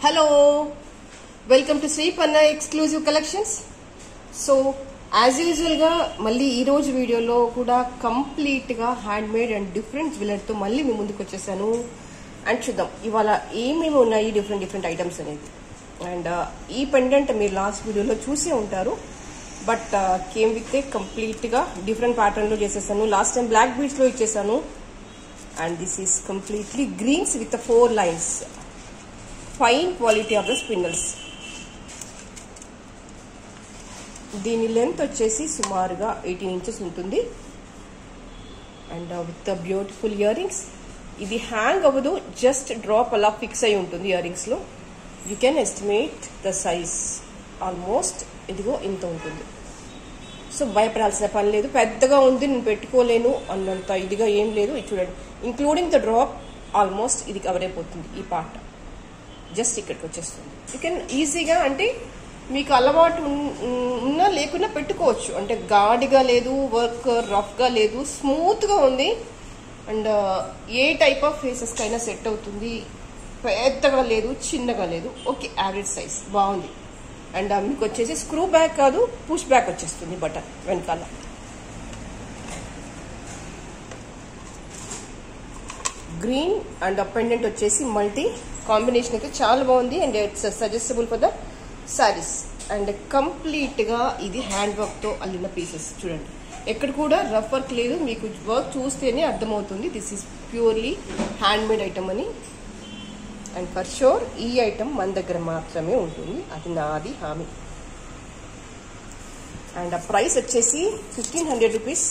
Hello, welcome to Sri Panna exclusive collections. So as usual ga malli ee roju video lo kuda complete ga handmade and different jewelry tho malli me munduku vachesanu and chuddam ivala ememi unnayi different items anedi and ee pendant meer last video lo chuse untaru but came with a complete ga different pattern lo chesesanu. Last time black beads lo ichesanu and this is completely greens with the 4 lines. Fine quality of the spindles. దీని length వచ్చేసి సుమారుగా 18 inches ఉంటుంది and with the beautiful earrings. ఇది hang అవ్వదు, just drop అలా fix అయి ఉంటుంది earrings లో. You can estimate the size almost ఇదిగో ఇంత ఉంటుంది. సో భయపడాల్సిన పని లేదు, పెద్దగా ఉంది నేను పెట్టుకోలేను అన్నంత ఇదిగా ఏం లేదు. ఇది చూడండి, ఇంక్లూడింగ్ ద డ్రాప్ ఆల్మోస్ట్ ఇది కవర్ అయిపోతుంది. ఈ పార్ట్ జస్ట్ ఇక్కడికి వచ్చేస్తుంది. యూ కెన్ ఈజీగా, అంటే మీకు అలవాటు ఉన్నా లేకున్నా పెట్టుకోవచ్చు. అంటే గాడిగా లేదు, వర్క్ రఫ్గా లేదు, స్మూత్గా ఉంది అండ్ ఏ టైప్ ఆఫ్ ఫేసెస్కి అయినా సెట్ అవుతుంది. పెద్దగా లేదు, చిన్నగా లేదు, ఓకే యావరేజ్ సైజ్ బాగుంది. అండ్ మీకు వచ్చేసి స్క్రూ బ్యాక్ కాదు, పుష్ బ్యాక్ వచ్చేస్తుంది బటన్ వెనకాల. గ్రీన్ అండ్ పెండెంట్ వచ్చేసి మల్టీ కాంబినేషన్ అయితే చాలా బాగుంది and it's suggestable for the saris. And complete గా ఇది హ్యాండ్ వర్క్ తో అల్లిన పీసెస్ చూడండి, ఎక్కడ కూడా రఫ్ వర్క్ లేదు. మీకు వర్క్ చూస్తేనే అర్థమవుతుంది this is purely hand made item అని. అండ్ ఫర్ షూర్ ఈ ఐటమ్ మన దగ్గర మాత్రమే ఉంటుంది, అది నాది హామీ. అండ్ ఆ ప్రైస్ వచ్చేసి 1500 రూపీస్.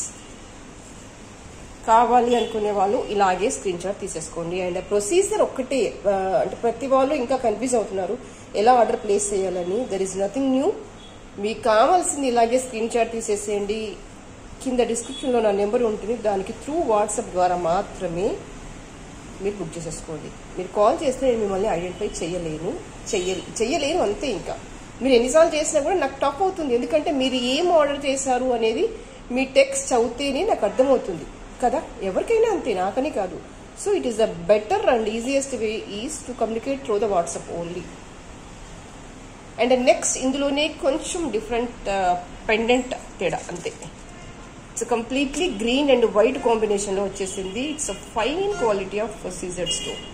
కావాలి అనుకునే వాళ్ళు ఇలాగే స్క్రీన్ షాట్ తీసేసుకోండి. అండ్ ప్రొసీజర్ ఒక్కటే, అంటే ప్రతి వాళ్ళు ఇంకా కన్ఫ్యూజ్ అవుతున్నారు ఎలా ఆర్డర్ ప్లేస్ చేయాలని. There is nothing new. మీకు కావాల్సింది ఇలాగే స్క్రీన్ షాట్ తీసేసేయండి. కింద డిస్క్రిప్షన్లో నా నెంబర్ ఉంటుంది, దానికి త్రూ వాట్సాప్ ద్వారా మాత్రమే మీరు బుక్ చేసేసుకోండి. మీరు కాల్ చేస్తే నేను మిమ్మల్ని ఐడెంటిఫై చెయ్యలేను అంతే. ఇంకా మీరు ఎన్నిసార్లు చేసినా కూడా నాకు టఫ్ అవుతుంది, ఎందుకంటే మీరు ఏం ఆర్డర్ చేశారు అనేది మీ టెక్స్ట్ చదివితేనే నాకు అర్థమవుతుంది కదా. ఎవరికైనా అంతే, నాకని కాదు. So it is the better and easiest way is to communicate through the WhatsApp only. And next ఇందులోనే కొంచెం డిఫరెంట్ పెండెంట్ తేడా అంతే. It's completely green and white combination లో వచ్చేసింది. It's a fine quality of seized stone.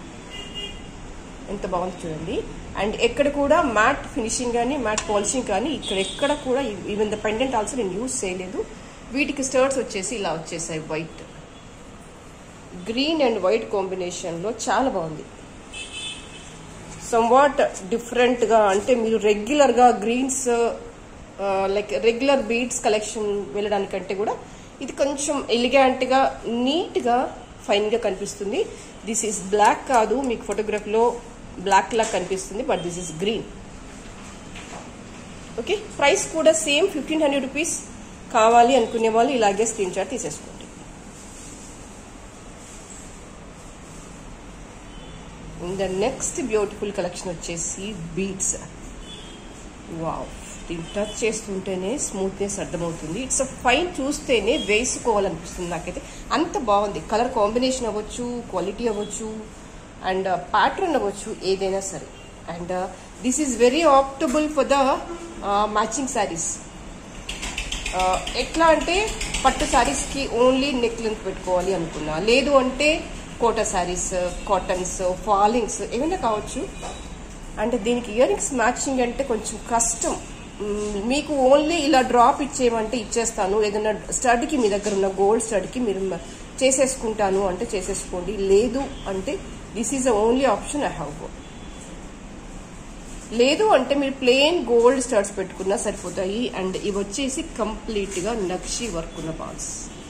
ఎంత బాగుంది చూడండి. And ఎక్కడ కూడా మ్యాట్ ఫినిషింగ్ కానీ మ్యాట్ పాలిషింగ్ కానీ ఇక్కడ ఎక్కడ కూడా, ఈవెన్ ద పెండెంట్ ఆల్సో నేను యూజ్ చేయలేదు. వీటికి స్టర్ట్స్ వచ్చేసి ఇలా వచ్చేసాయి, white green and white combination లో చాలా బాగుంది. సమ్వాట్ డిఫరెంట్ గా, అంటే మీరు రెగ్యులర్ గా greens like regular beads collection వెళ్ళడానికంటే కూడా ఇది కొంచెం ఎలిగెంట్ గా నీట్ గా ఫైన్ గా కనిపిస్తుంది. దిస్ ఈస్ బ్లాక్ కాదు, మీకు ఫోటోగ్రాఫ్ లో బ్లాక్ లా కనిపిస్తుంది, but this is green. Okay, price కూడా సేమ్ 1500 రూపీస్. కావాలి అనుకునే వాళ్ళు ఇలాగే స్క్రీన్ షాట్ తీసేసుకోండి. ద నెక్స్ట్ బ్యూటిఫుల్ కలెక్షన్ వచ్చేసి బీడ్స్. వావ్, దీన్ని టచ్ చేస్తుంటేనే స్మూత్నెస్ అర్థమవుతుంది. ఇట్స్ అ ఫైన్, చూస్తేనే వేసుకోవాలనిపిస్తుంది నాకైతే, అంత బాగుంది. కలర్ కాంబినేషన్ అవ్వచ్చు, క్వాలిటీ అవ్వచ్చు అండ్ ప్యాటర్న్ అవ్వచ్చు, ఏదైనా సరే. And this is very adaptable for the matching saris. ఎట్లా అంటే పట్టు శారీస్కి ఓన్లీ నెక్ లెంత్ పెట్టుకోవాలి అనుకున్నా, లేదు అంటే కోటా శారీస్, కాటన్స్, ఫాలింగ్స్ ఏమైనా కావచ్చు. అంటే దీనికి ఇయర్ రింగ్స్ మ్యాచింగ్ అంటే కొంచెం కష్టం. మీకు ఓన్లీ ఇలా డ్రాప్ ఇచ్చేయమంటే ఇచ్చేస్తాను. ఏదైనా స్టడ్కి, మీ దగ్గర ఉన్న గోల్డ్ స్టడ్కి మీరు చేసేసుకుంటాను అంటే చేసేసుకోండి, లేదు అంటే this is the only option I have. లేదు అంటే మీరు ప్లెయిన్ గోల్డ్ స్టడ్స్ పెట్టుకున్నా సరిపోతాయి. అండ్ ఇవి వచ్చేసి కంప్లీట్ గా నక్షి వర్క్ ఉన్న బాల్స్.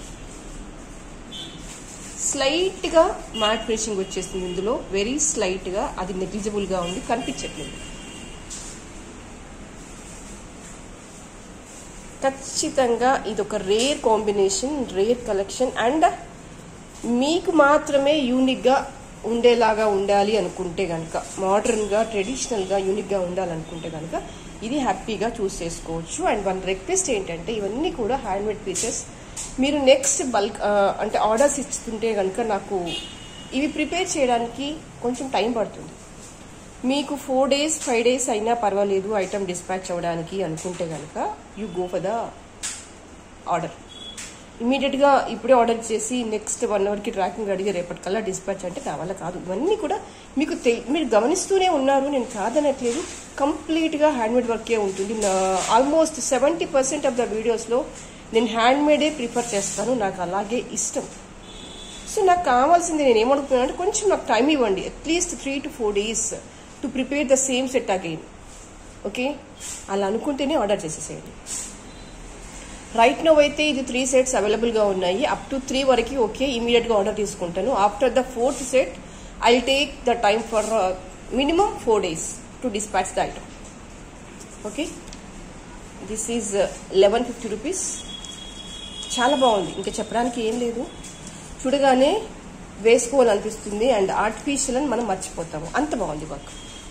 స్లైట్ గా మ్యాట్ ఫినిషింగ్ వచ్చేసింది ఇందులో, వెరీ స్లైట్ గా, అది నెగ్లిజిబుల్ గా ఉంది, కనిపించట్లేదు. ఖచ్చితంగా ఇది ఒక rare combination, rare collection. And మీకు మాత్రమే యూనిక్ గా ఉండేలాగా ఉండాలి అనుకుంటే కనుక, మోడర్న్ గా ట్రెడిషనల్ గా యూనిక్ గా ఉండాలనుకుంటే కనుక ఇది హ్యాపీగా చూస్ చేసుకోవచ్చు. అండ్ వన్ రిక్వెస్ట్ ఏంటంటే, ఇవన్నీ కూడా హ్యాండ్మేడ్ పీసెస్. మీరు నెక్స్ట్ బల్క్ అంటే ఆర్డర్స్ ఇస్తుంటే కనుక నాకు ఇవి ప్రిపేర్ చేయడానికి కొంచెం టైం పడుతుంది. మీకు 4 days 5 days అయినా పర్వాలేదు ఐటమ్ డిస్పాచ్ అవ్వడానికి అనుకుంటే కనుక you go for the order. ఇమీడియట్గా ఇప్పుడే ఆర్డర్ చేసి నెక్స్ట్ 1 hourకి ట్రాకింగ్ అడిగి రేపటికల్లా డిస్పాచ్ అంటే నా వల్ల కాదు. ఇవన్నీ కూడా మీకు మీరు గమనిస్తూనే ఉన్నారు, నేను కాదనట్లేదు. కంప్లీట్గా హ్యాండ్మేడ్ వర్కే ఉంటుంది. ఆల్మోస్ట్ 70% ఆఫ్ ద వీడియోస్లో నేను హ్యాండ్మేడే ప్రిఫర్ చేస్తాను, నాకు అలాగే ఇష్టం. సో నాకు కావాల్సింది నేను ఏమనుకున్నాను అంటే కొంచెం నాకు టైం ఇవ్వండి, at least 3 to 4 days to prepare the same set again. Okay, అలా అనుకుంటేనే ఆర్డర్ చేసేసేయండి. రైట్ నో అయితే ఇది 3 sets అవైలబుల్గా ఉన్నాయి. అప్ టు 3 వరకు ఓకే, ఇమీడియట్గా ఆర్డర్ తీసుకుంటాను. After the 4th set I will take the time for minimum 4 days to dispatch the item. Okay, this is 1150 rupees. చాలా బాగుంది, ఇంకా చెప్పడానికి ఏం లేదు. చూడగానే వేసుకోవాలనిపిస్తుంది అండ్ ఆర్టిఫిషియల్ అని మనం మర్చిపోతాము, అంత బాగుంది వర్క్.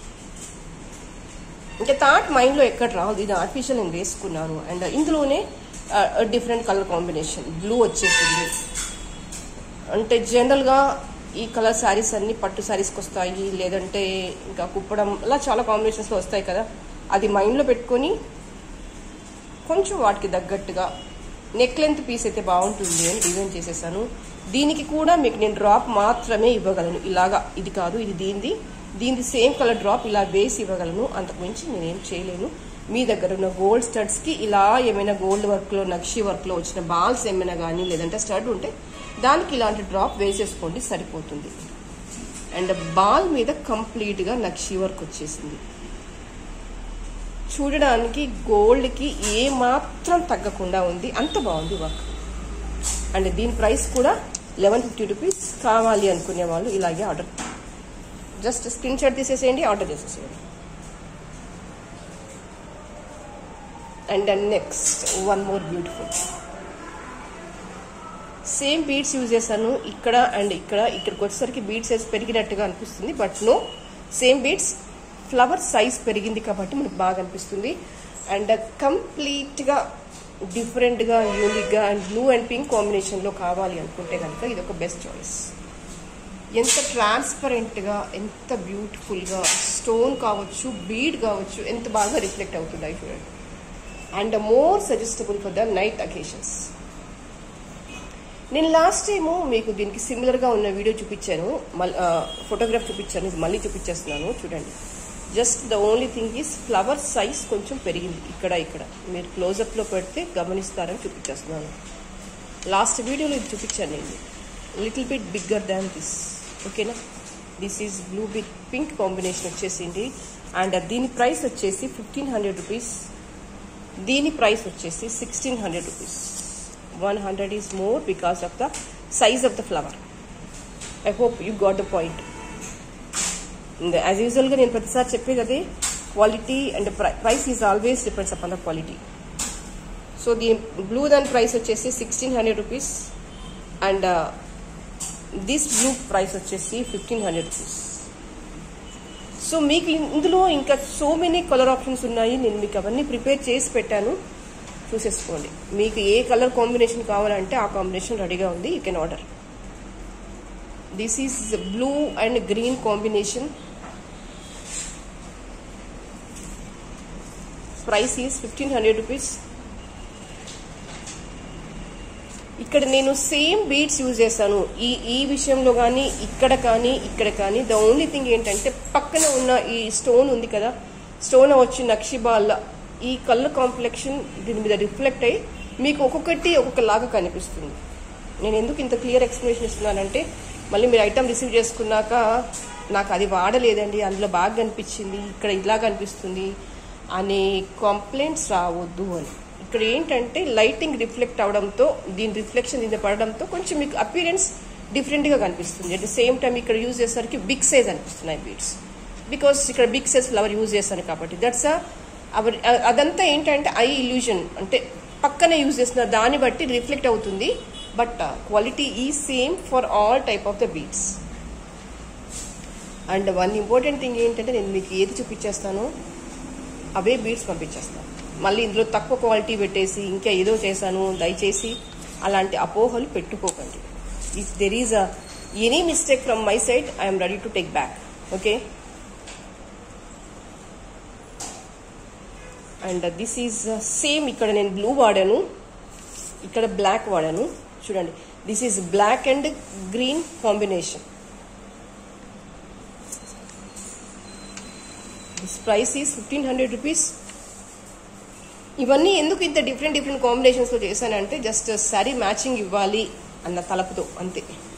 ఇంకా థాట్ మైండ్లో ఎక్కడ రాదు, ఇది ఆర్టిఫిషియల్ నేను వేసుకున్నాను. అండ్ ఇందులోనే డిఫరెంట్ కలర్ కాంబినేషన్ బ్లూ వచ్చేసింది. అంటే జనరల్గా ఈ కలర్ శారీస్ అన్ని పట్టు శారీస్కి వస్తాయి, లేదంటే ఇంకా కుప్పడం అలా చాలా కాంబినేషన్స్లో వస్తాయి కదా, అది మైండ్లో పెట్టుకొని కొంచెం వాటికి తగ్గట్టుగా నెక్ లెంత్ పీస్ అయితే బాగుంటుంది అని డిజైన్ చేసేసాను. దీనికి కూడా మీకు నేను డ్రాప్ మాత్రమే ఇవ్వగలను, ఇలాగా ఇది కాదు, ఇది దీనిది సేమ్ కలర్ డ్రాప్ ఇలా వేసి ఇవ్వగలను, అంతకుమించి నేనేం చేయలేను. మీ దగ్గర ఉన్న గోల్డ్ స్టడ్స్కి ఇలా ఏమైనా గోల్డ్ వర్క్లో నక్షి వర్క్లో వచ్చిన బాల్స్ ఏమైనా కానీ లేదంటే స్టడ్ ఉంటే దానికి ఇలాంటి డ్రాప్ వేసేసుకోండి, సరిపోతుంది. అండ్ బాల్ మీద కంప్లీట్గా నక్షి వర్క్ వచ్చేసింది. చూడడానికి గోల్డ్కి ఏ మాత్రం తగ్గకుండా ఉంది, అంత బాగుంది వర్క్. అండ్ దీని ప్రైస్ కూడా 1150 rupees. కావాలి అనుకునే వాళ్ళు ఇలాగే ఆర్డర్ జస్ట్ స్క్రీన్ షాట్ తీసేసేయండి, ఆర్డర్ చేసేసేయండి. And next one more beautiful same beads use చేశాను ఇక్కడ అండ్ ఇక్కడికి వచ్చేసరికి బీడ్స్ సైజ్ పెరిగినట్టుగా అనిపిస్తుంది, but no, same beads flower size పెరిగింది కాబట్టి మనకు బాగా అనిపిస్తుంది. అండ్ కంప్లీట్గా డిఫరెంట్గా యూనిక్గా అండ్ బ్లూ అండ్ పింక్ కాంబినేషన్లో కావాలి అనుకుంటే కనుక ఇది ఒక బెస్ట్ చాయిస్. ఎంత ట్రాన్స్పరెంట్గా, ఎంత బ్యూటిఫుల్గా స్టోన్ కావచ్చు, బీడ్ కావచ్చు, ఎంత బాగా రిఫ్లెక్ట్ అవుతుంది చూడండి. And more suggestable for the night occasions. నేను లాస్ట్ టైము మీకు దీనికి సిమిలర్గా ఉన్న వీడియో చూపించాను, ఫోటోగ్రాఫ్ చూపించాను, ఇది మళ్ళీ చూపించేస్తున్నాను చూడండి. Just the only thing is flower size కొంచెం పెరిగింది ఇక్కడ మీరు క్లోజప్లో పెడితే గమనిస్తారని చూపించేస్తున్నాను. లాస్ట్ వీడియోలో ఇది చూపించాను నేను, little bit bigger than this. ఓకేనా, this is blue bit pink combination వచ్చేసింది. అండ్ దీని ప్రైస్ వచ్చేసి 1500 rupees. దీని ప్రైస్ వచ్చేసి 1600 rupees. 100 is more because of the size of the flower. I hope you got the point. As usual గా నేను ప్రతిసారి చెప్పేది అదే, quality and price is always depends upon the quality. So దీని blue దాని price వచ్చేసి 1600 rupees. And this blue price వచ్చేసి 1500 rupees. So మీకు ఇందులో ఇంకా సో మెనీ కలర్ ఆప్షన్స్ ఉన్నాయి, నేను మీకు అవన్నీ ప్రిపేర్ చేసి పెట్టాను, చూసేసుకోండి. మీకు ఏ కలర్ కాంబినేషన్ కావాలంటే ఆ కాంబినేషన్ రెడీగా ఉంది, you can order. This is blue and green combination. Price is 1500 rupees. ఇక్కడ నేను సేమ్ బీడ్స్ యూజ్ చేశాను ఈ విషయంలో కానీ ఇక్కడ కానీ. ద ఓన్లీ థింగ్ ఏంటంటే పక్కన ఉన్న ఈ స్టోన్ ఉంది కదా, స్టోన్ వచ్చి నక్షిబాల్ ఈ కలర్ కాంప్లెక్షన్ దీని మీద రిఫ్లెక్ట్ అయ్యి మీకు ఒక్కొక్కలాగా కనిపిస్తుంది. నేను ఎందుకు ఇంత క్లియర్ ఎక్స్ప్లెనేషన్ ఇస్తున్నానంటే మళ్ళీ మీరు ఐటమ్ రిసీవ్ చేసుకున్నాక నాకు అది వాడలేదండి, అందులో బాగా కనిపించింది, ఇక్కడ ఇలా కనిపిస్తుంది అనే కంప్లైంట్స్ రావద్దు అని. ఇక్కడ ఏంటంటే లైటింగ్ రిఫ్లెక్ట్ అవడంతో దీని రిఫ్లెక్షన్ దీని పడడంతో కొంచెం మీకు అపీరెన్స్ డిఫరెంట్గా కనిపిస్తుంది. అట్ ద సేమ్ టైం ఇక్కడ యూజ్ చేసేసరికి బిగ్ సైజ్ అనిపిస్తున్నాయి బీడ్స్, బికాస్ ఇక్కడ బిగ్ సైజ్ ఫ్లవర్ యూజ్ చేస్తాను కాబట్టి. దట్స్ అదంతా ఏంటంటే ఐ ఇల్యూజన్, అంటే పక్కనే యూజ్ చేస్తున్న దాన్ని బట్టి రిఫ్లెక్ట్ అవుతుంది, but quality is same for all type of the beads. And one important thing ఏంటంటే నేను మీకు ఏది చూపించేస్తానో అవే బీడ్స్ పంపించేస్తాను. మళ్ళీ ఇందులో తక్కువ క్వాలిటీ పెట్టేసి ఇంకా ఏదో చేశాను, దయచేసి అలాంటి అపోహలు పెట్టుకోకండి. If there is any mistake from my side I'm ready to take back. Okay, and this is same. ఇక్కడ నేను బ్లూ వాడాను, ఇక్కడ బ్లాక్ వాడాను. చూడండి, this is black and green combination. This price is 1500 rupees. ఇవన్నీ ఎందుకు ఇంత డిఫరెంట్ కాంబినేషన్స్లో చేశానంటే జస్ట్ శారీ మ్యాచింగ్ ఇవ్వాలి అన్న తలపుతో అంతే.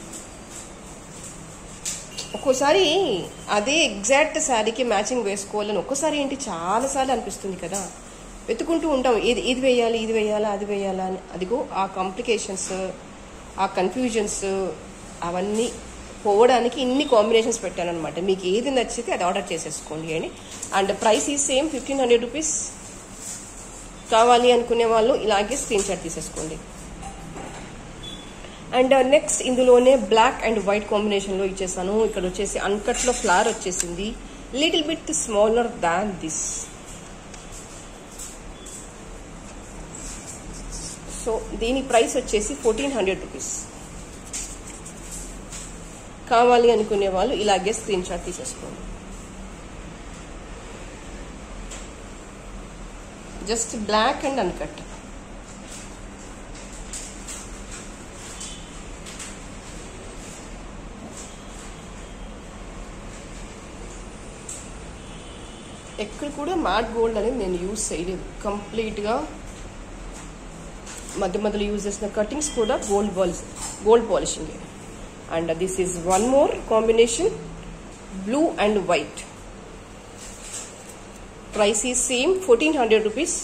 ఒక్కోసారి అదే ఎగ్జాక్ట్ శారీకి మ్యాచింగ్ వేసుకోవాలని ఒక్కోసారి ఏంటి చాలాసార్లు అనిపిస్తుంది కదా, వెతుకుంటూ ఉంటాం ఇది వేయాలి, ఇది వేయాలా, అది వేయాలా అని. అదిగో ఆ కాంప్లికేషన్స్, ఆ కన్ఫ్యూజన్స్ అవన్నీ పోవడానికి ఇన్ని కాంబినేషన్స్ పెట్టానమాట. మీకు ఏది నచ్చితే అది ఆర్డర్ చేసేసుకోండి అని. And price is same 1500 rupees. కావాలి అనుకునే వాళ్ళు ఇలాగే స్క్రీన్ షాట్ తీసేసుకోండి. అండ్ నెక్స్ట్ ఇందులోనే బ్లాక్ అండ్ వైట్ కాంబినేషన్లో ఇచ్చేసాను. ఇక్కడ వచ్చేసి అన్కట్లో ఫ్లవర్ వచ్చేసింది, little bit smaller than this. So దీని ప్రైస్ వచ్చేసి 1400 రూపీస్. కావాలి అనుకునే వాళ్ళు ఇలాగే స్క్రీన్ షాట్ తీసేసుకోండి. Just black and uncut. ఎక్కడ కూడా మ్యాట్ గోల్డ్ అనేది నేను యూజ్ చేయలేదు, కంప్లీట్గా మధ్యలో యూజ్ చేసిన కటింగ్స్ కూడా gold polishing. And this is one more combination, blue and white. Price is same 1400 rupees.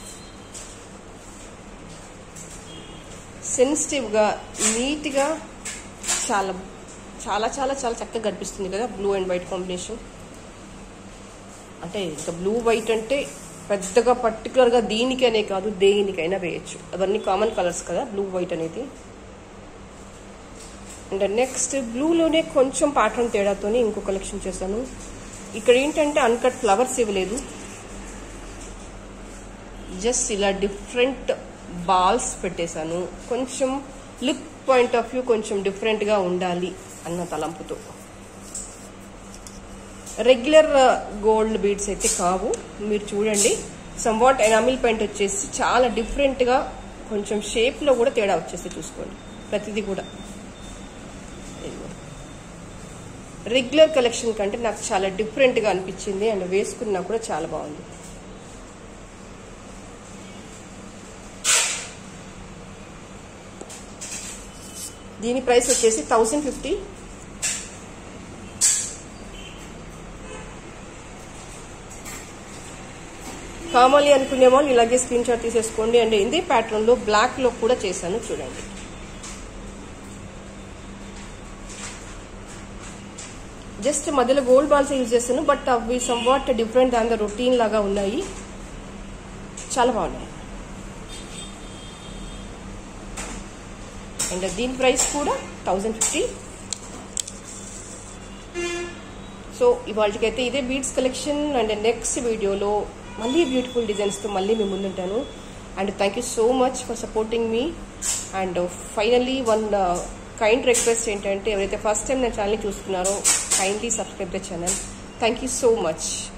సెన్సిటివ్గా, నీట్గా, చాలా చాలా చాలా చాలా చక్కగా కనిపిస్తుంది కదా బ్లూ అండ్ వైట్ కాంబినేషన్. అంటే ఇంకా బ్లూ వైట్ అంటే పెద్దగా పర్టికులర్గా దీనికనే కాదు, దేనికైనా వేయచ్చు. అవన్నీ కామన్ కలర్స్ కదా బ్లూ వైట్ అనేది. అండ్ నెక్స్ట్ బ్లూలోనే కొంచెం ప్యాటర్న్ తేడాతోనే ఇంకో కలెక్షన్ చేశాను. ఇక్కడ ఏంటంటే అన్కట్ ఫ్లవర్స్ ఇవ్వలేదు, జస్ట్ ఇలా డిఫరెంట్ బాల్స్ పెట్టేశాను. కొంచెం లుక్ పాయింట్ ఆఫ్ వ్యూ కొంచెం డిఫరెంట్గా ఉండాలి అన్న తలంపుతో. రెగ్యులర్ గోల్డ్ బీడ్స్ అయితే కావు. మీరు చూడండి, సమ్వాట్ ఎనామిల్ పెయింట్ వచ్చేసి చాలా డిఫరెంట్గా, కొంచెం షేప్లో కూడా తేడా వచ్చేసి చూసుకోండి. ప్రతిదీ కూడా రెగ్యులర్ కలెక్షన్ కంటే నాకు చాలా డిఫరెంట్గా అనిపించింది. అండ్ వేసుకున్నా కూడా చాలా బాగుంది. దీని ప్రైస్ వచ్చేసి 1050. కావాలి అనుకునే వాళ్ళు ఇలాగే స్క్రీన్ షాట్ తీసేసుకోండి. అండ్ ఇదే ప్యాటర్న్లో బ్లాక్లో కూడా చేశాను చూడండి. జస్ట్ మధ్యలో గోల్డ్ బాల్స్ యూజ్ చేస్తాను, బట్ అవి సమ్వాట్ డిఫరెంట్ దాని రొటీన్ లాగా ఉన్నాయి, చాలా బాగున్నాయి. అండ్ దీని ప్రైస్ కూడా 1050. సో ఇవాళకైతే ఇదే బీడ్స్ కలెక్షన్. అండ్ నెక్స్ట్ వీడియోలో మళ్ళీ బ్యూటిఫుల్ డిజైన్స్తో మళ్ళీ మేము ముందుంటాను. And thank you so much for supporting me. And finally one kind request ఏంటంటే, ఎవరైతే ఫస్ట్ టైం నా ఛానల్ని చూస్తున్నారో kindly subscribe the channel. Thank you so much.